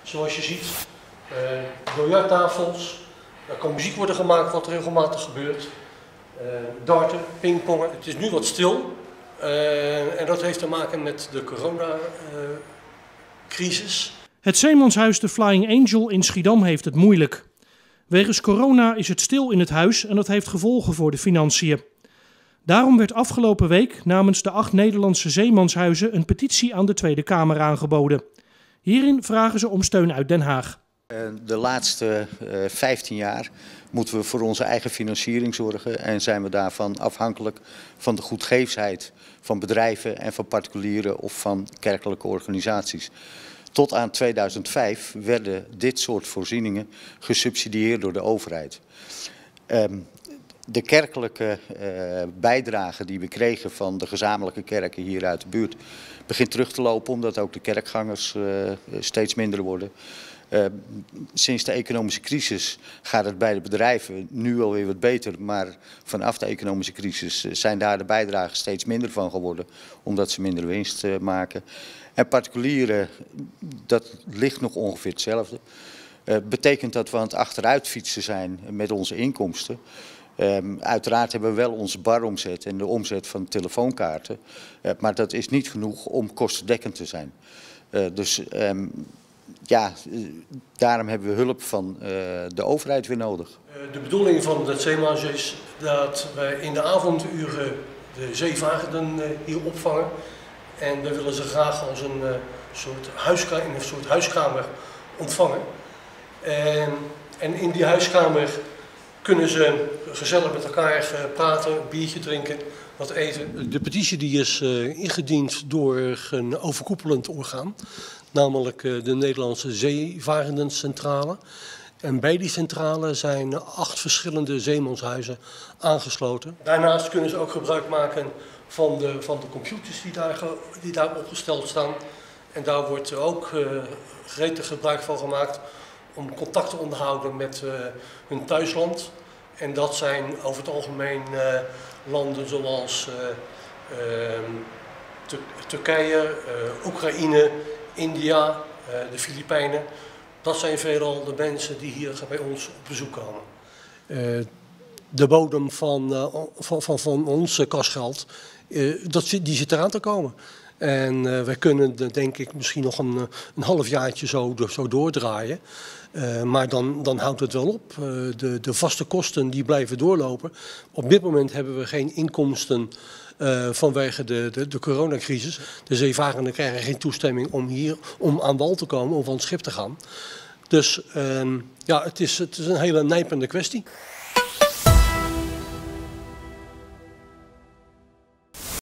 zoals je ziet. Biljarttafels, er kan muziek worden gemaakt wat regelmatig gebeurt. Darten, pingpongen. Het is nu wat stil en dat heeft te maken met de coronacrisis. Het Zeemanshuis de Flying Angel in Schiedam heeft het moeilijk. Wegens corona is het stil in het huis en dat heeft gevolgen voor de financiën. Daarom werd afgelopen week namens de 8 Nederlandse zeemanshuizen een petitie aan de Tweede Kamer aangeboden. Hierin vragen ze om steun uit Den Haag. De laatste 15 jaar moeten we voor onze eigen financiering zorgen en zijn we daarvan afhankelijk van de goedgeefsheid van bedrijven en van particulieren of van kerkelijke organisaties. Tot aan 2005 werden dit soort voorzieningen gesubsidieerd door de overheid. De kerkelijke bijdrage die we kregen van de gezamenlijke kerken hier uit de buurt begint terug te lopen omdat ook de kerkgangers steeds minder worden. Sinds de economische crisis gaat het bij de bedrijven nu alweer wat beter, maar vanaf de economische crisis zijn daar de bijdragen steeds minder van geworden, omdat ze minder winst maken. En particulieren, dat ligt nog ongeveer hetzelfde. Betekent dat we aan het achteruitfietsen zijn met onze inkomsten. Uiteraard hebben we wel onze baromzet en de omzet van telefoonkaarten, maar dat is niet genoeg om kostendekkend te zijn. Ja, daarom hebben we hulp van de overheid weer nodig. De bedoeling van het Zeemanshuis is dat wij in de avonduren de zeevarenden hier opvangen. En we willen ze graag als een soort huiskamer ontvangen. En in die huiskamer kunnen ze gezellig met elkaar praten, een biertje drinken, wat eten. De petitie die is ingediend door een overkoepelend orgaan. Namelijk de Nederlandse Zeevarendencentrale. En bij die centrale zijn 8 verschillende zeemanshuizen aangesloten. Daarnaast kunnen ze ook gebruik maken van de computers die daar opgesteld staan. En daar wordt ook gretig gebruik van gemaakt om contact te onderhouden met hun thuisland. En dat zijn over het algemeen landen zoals Turkije, Oekraïne, India, de Filipijnen. Dat zijn veelal de mensen die hier bij ons op bezoek komen. De bodem van ons kasgeld, die zit eraan te komen. En wij kunnen denk ik misschien nog een halfjaartje zo doordraaien. Maar dan houdt het wel op. De vaste kosten die blijven doorlopen. Op dit moment hebben we geen inkomsten vanwege de coronacrisis. De zeevarenden krijgen geen toestemming om aan wal te komen of aan het schip te gaan. Dus ja, het is een hele nijpende kwestie.